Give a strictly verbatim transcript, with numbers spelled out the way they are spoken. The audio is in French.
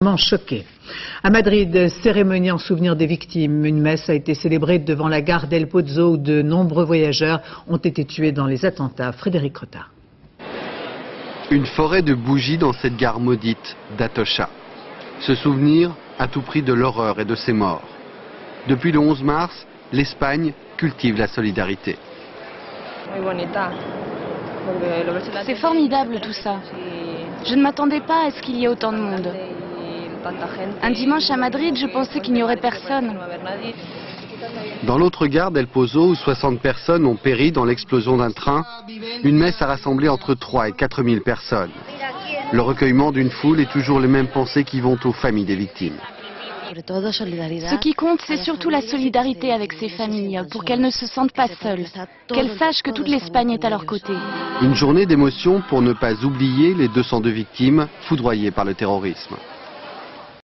Choqué. À Madrid, cérémonie en souvenir des victimes. Une messe a été célébrée devant la gare d'El Pozo où de nombreux voyageurs ont été tués dans les attentats. Frédéric Rotard. Une forêt de bougies dans cette gare maudite d'Atocha. Se souvenir à tout prix de l'horreur et de ses morts. Depuis le onze mars, l'Espagne cultive la solidarité. C'est formidable tout ça. Je ne m'attendais pas à ce qu'il y ait autant de monde. Un dimanche à Madrid, je pensais qu'il n'y aurait personne. Dans l'autre gare d'El Pozo, où soixante personnes ont péri dans l'explosion d'un train, une messe a rassemblé entre trois et quatre mille personnes. Le recueillement d'une foule et toujours les mêmes pensées qui vont aux familles des victimes. Ce qui compte, c'est surtout la solidarité avec ces familles, pour qu'elles ne se sentent pas seules, qu'elles sachent que toute l'Espagne est à leur côté. Une journée d'émotion pour ne pas oublier les deux cent deux victimes foudroyées par le terrorisme.